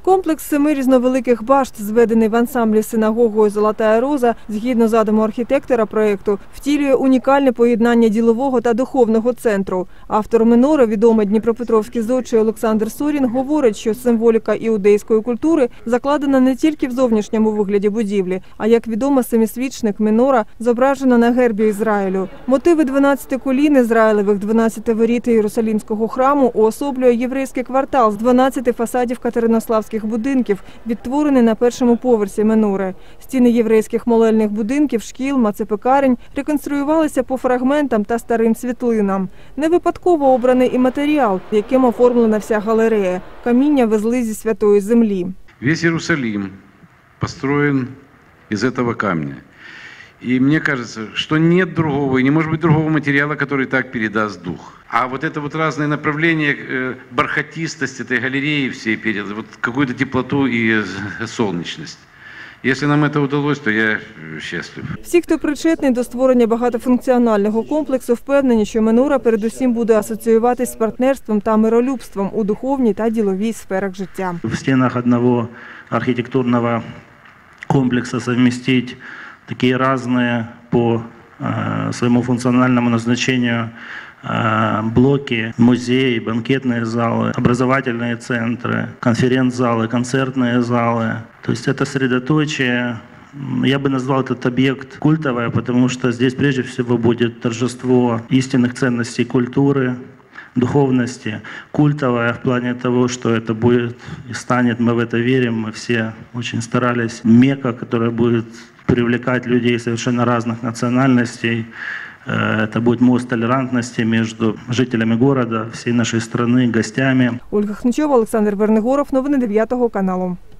Комплекс 7 різновеликих башт, зведений в ансамблі синагогою «Золотая роза», згідно задуму архітектора проєкту, втілює унікальне поєднання ділового та духовного центру. Автор минори, відомий дніпропетровський зодчий Олександр Сорін, говорить, що символіка іудейської культури закладена не тільки в зовнішньому вигляді будівлі, а, як відомо, семисвічник минора зображена на гербі Ізраїлю. Мотиви 12 колін Ізраїлевих, 12 воріт Єрусалимського храму уособлює єврейський квартал з 12 фасадів катеринославських будинків, відтворений на першому поверсі минори. Стіни єврейських молельних будинків, шкіл, мацепекарень реконструювалися по фрагментам та старим світлинам. Не випадково обраний і матеріал, яким оформлена вся галерея. Каміння везли зі Святої Землі. Весь Иерусалим построен из этого камня. И мне кажется, что нет другого, и не может быть другого материала, который так передаст дух. А вот это вот разные направления, бархатистость этой галереи всей передает, вот какую-то теплоту и солнечность. Якщо нам це вдалося, то я щаслив. Всі, хто причетний до створення багатофункціонального комплексу, впевнені, що минора передусім буде асоціюватись з партнерством та миролюбством у духовній та діловій сферах життя. В стінах одного архітектурного комплексу совместить такие разные по своему функциональному назначению блоки, музеи, банкетные залы, образовательные центры, конференц-залы, концертные залы. То есть это средоточие. Я бы назвал этот объект культовое, потому что здесь прежде всего будет торжество истинных ценностей культуры, духовности, культовая в плане того, что это будет и станет, мы в это верим, мы все очень старались, Мекка, которая будет привлекать людей совершенно разных национальностей. Это будет мост толерантности между жителями города, всей нашей страны, гостями. Ольга Хничова, Олександр Вернигоров. Новини 9 каналу.